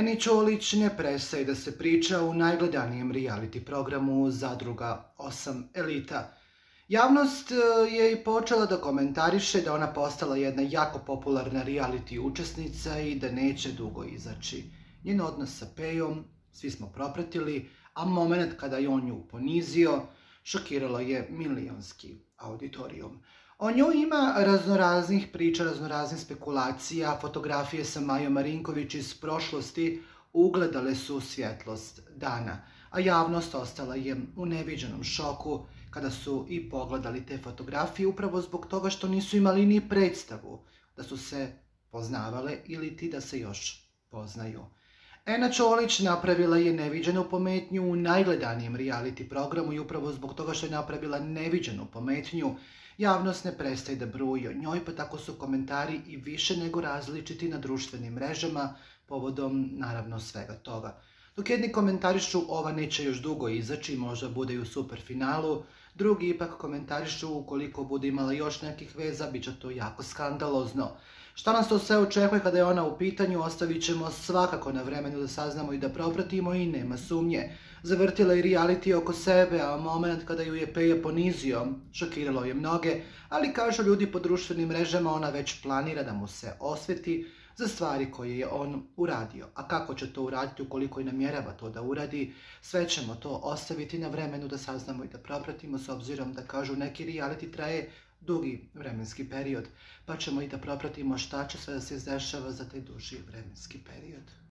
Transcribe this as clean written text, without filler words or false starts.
Eni Čolić ne prestaje da se priča u najgledanijem reality programu Zadruga 8 Elita. Javnost je i počela da komentariše da ona postala jedna jako popularna reality učesnica i da neće dugo izaći. Njen odnos sa Pejom svi smo propratili, a moment kada je on nju ponizio šokiralo je milionski auditorijum. O njoj ima raznoraznih priča, raznoraznih spekulacija, fotografije sa Majom Marinković iz prošlosti ugledale su svjetlost dana, a javnost ostala je u neviđenom šoku kada su i pogledali te fotografije upravo zbog toga što nisu imali ni predstavu da su se poznavale ili ti da se još poznaju. Ena Čolić napravila je neviđenu pometnju u najgledanijem reality programu i upravo zbog toga što je napravila neviđenu pometnju, javnost ne prestaje da bruji o njoj, pa tako su komentari i više nego različiti na društvenim mrežama povodom naravno svega toga. Dok jedni komentarišu ova neće još dugo izaći, možda bude i u superfinalu, drugi ipak komentarišu ukoliko bude imala još nekih veza, bit će to jako skandalozno. Šta nas to sve očekuje kada je ona u pitanju, ostavit ćemo svakako na vremenu da saznamo i da propratimo i nema sumnje. Zavrtila je reality oko sebe, a moment kada ju je Peja ponizio šokiralo je mnoge, ali kažu ljudi po društvenim mrežama ona već planira da mu se osveti za stvari koje je on uradio. A kako će to uraditi ukoliko i namjerava to da uradi, sve ćemo to ostaviti na vremenu da saznamo i da propratimo, s obzirom da kažu neki reality traje dugi vremenski period, pa ćemo i da propratimo šta će sve da se izdešava za taj duži vremenski period.